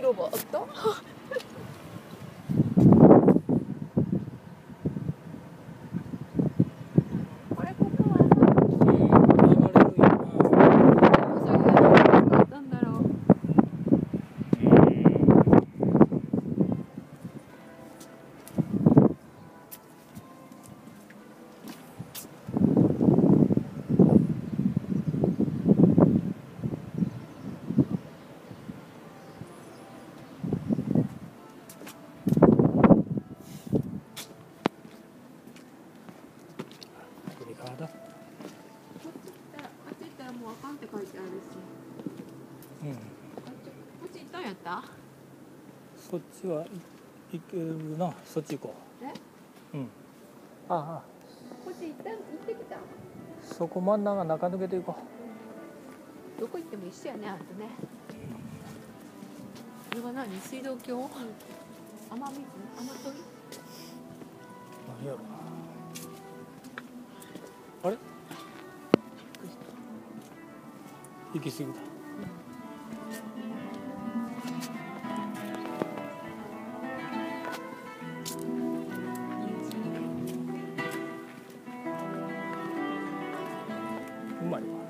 ロボットこれここはなんだろう。 だこっち行ったらもうあかんって書いてあるし。 うん、 こっち行ったんやった？ そっちは行けるな。そっち行こえ？ う。うん。ああ、 こっち行ってきた。 そこ真ん中中抜けていこどこ行っても一緒やね、あんたね。これは何？水道橋？雨水？雨鳥？ 何やろ。あれ？行き過ぎた。うまいわ。